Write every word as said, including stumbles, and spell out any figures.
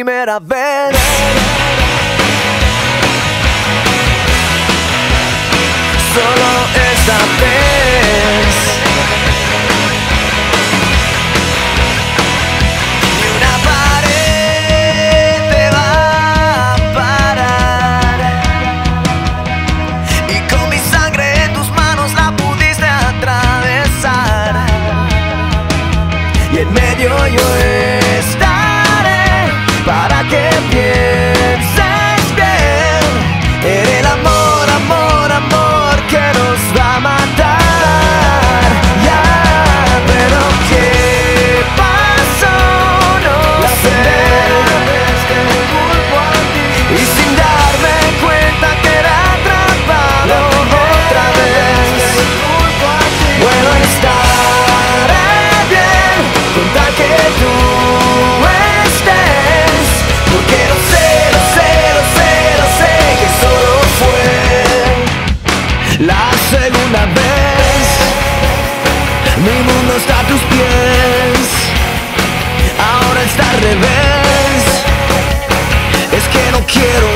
primera vez. Solo esta vez. Ni una pared te va a parar. Y con mi sangre en tus manos la pudiste atravesar. Y en medio yo estaré para que pienses bien. Eres el amor, amor, amor que nos va a matar. Ya, pero ¿qué pasó? No sé. Y sin darme cuenta que era atrapado otra vez. Bueno, estaré bien con tal que tú estés, porque lo sé, lo sé, lo sé, lo sé, que solo fue la segunda vez. Mi mundo está a tus pies, ahora está al revés. Es que no quiero